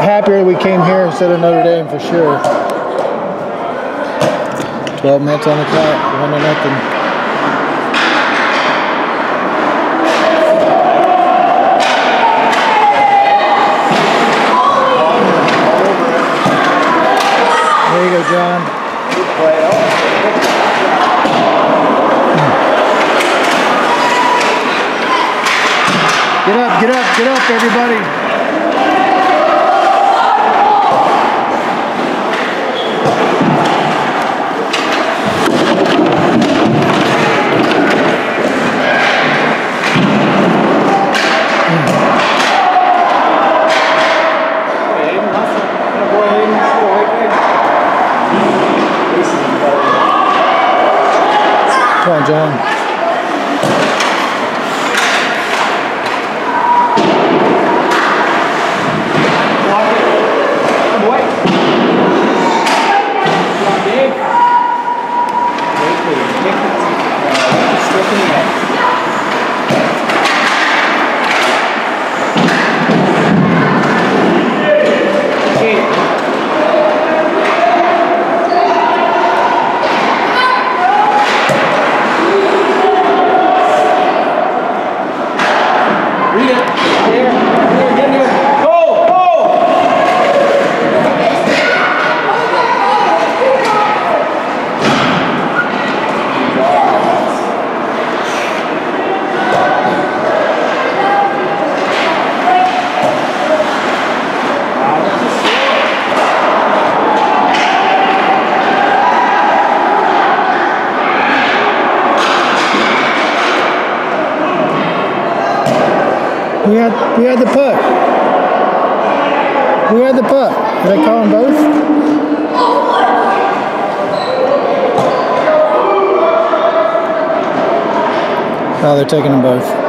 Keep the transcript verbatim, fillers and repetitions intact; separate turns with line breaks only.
happier we came here instead of Notre Dame for sure. twelve minutes on the clock, one to nothing. There you go, John. Get up, get up, get up, everybody. Come on, John. We had, we had the puck. We had the puck. Did I call them both? Oh, they're taking them both.